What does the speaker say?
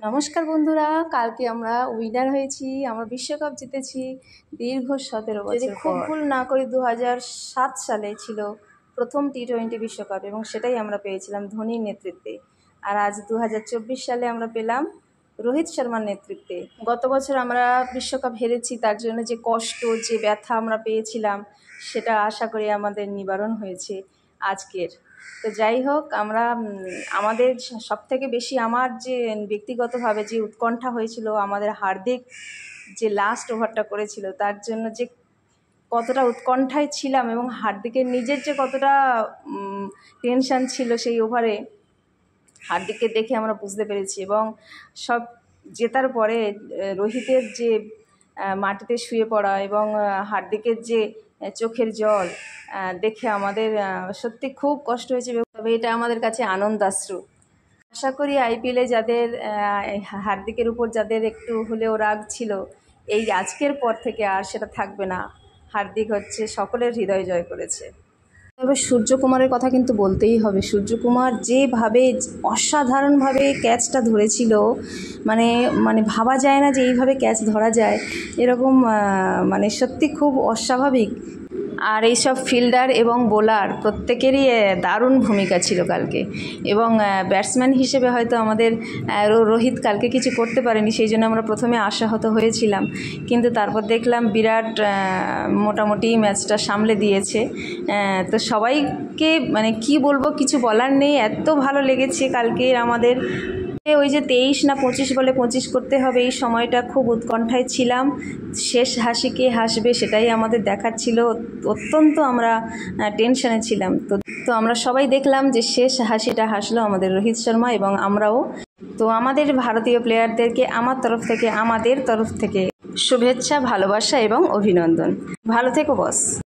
নমস্কার বন্ধুরা, কালকে আমরা উইনার হয়েছি, আমরা বিশ্বকাপ জিতেছি দীর্ঘ 17 বছর। যদি খুব ভুল না করি 2007 সালে ছিল প্রথম টি-20 বিশ্বকাপ এবং সেটাই আমরা পেয়েছিলাম ধোনির নেতৃত্বে। আর আজ 2024 সালে আমরা পেলাম রোহিত শর্মার নেতৃত্বে। গত বছর আমরা বিশ্বকাপ হেরেছি, তার জন্য যে কষ্ট, যে ব্যথা আমরা পেয়েছিলাম সেটা আশা করি আমাদের নিবারণ হয়েছে আজকের। তো যাই হোক, আমরা আমাদের সবথেকে বেশি আমার যে ব্যক্তিগতভাবে যে উৎকণ্ঠা হয়েছিল আমাদের হার্দিক যে লাস্ট ওভারটা করেছিল তার জন্য যে কতটা উৎকণ্ঠায় ছিলাম এবং হার্দিকের নিজের যে কতটা টেনশান ছিল সেই ওভারে, হার্দিককে দেখে আমরা বুঝতে পেরেছি। এবং সব জেতার পরে রোহিতের যে মাটিতে শুয়ে পড়া এবং হার্দিকের যে চোখের জল দেখে আমাদের সত্যি খুব কষ্ট হয়েছে, তবে এটা আমাদের কাছে আনন্দাশ্রু। আশা করি আইপিএলে যাদের হার্দিকের উপর যাদের একটু হলেও রাগ ছিল, এই আজকের পর থেকে আর সেটা থাকবে না। হার্দিক হচ্ছে সকলের হৃদয় জয় করেছে। তবে সূর্যকুমারের কথা কিন্তু বলতেই হবে। সূর্যকুমার যেভাবে অসাধারণভাবে ক্যাচটা ধরেছিল, মানে ভাবা যায় না যে এইভাবে ক্যাচ ধরা যায়, এরকম মানে সত্যি খুব অস্বাভাবিক। আর এইসব ফিল্ডার এবং বোলার প্রত্যেকেরই দারুণ ভূমিকা ছিল কালকে। এবং ব্যাটসম্যান হিসেবে হয়তো আমাদের রোহিত কালকে কিছু করতে পারেনি, সেই জন্য আমরা প্রথমে আশাহত হয়েছিলাম, কিন্তু তারপর দেখলাম বিরাট মোটামুটি ম্যাচটা সামলে দিয়েছে। তো সবাইকে মানে কি বলবো, কিছু বলার নেই, এত ভালো লেগেছে কালকে আমাদের। ওই যে 23 না 25 বলে 25 করতে হবে, এই সময়টা খুব উৎকণ্ঠায় ছিলাম। শেষ হাসি কে হাসবে সেটাই আমাদের দেখার ছিল, অত্যন্ত আমরা টেনশনে ছিলাম। তো আমরা সবাই দেখলাম যে শেষ হাসিটা হাসলো আমাদের রোহিত শর্মা এবং আমরাও। তো আমাদের ভারতীয় প্লেয়ারদেরকে আমাদের তরফ থেকে শুভেচ্ছা, ভালোবাসা এবং অভিনন্দন। ভালো থেকো বস।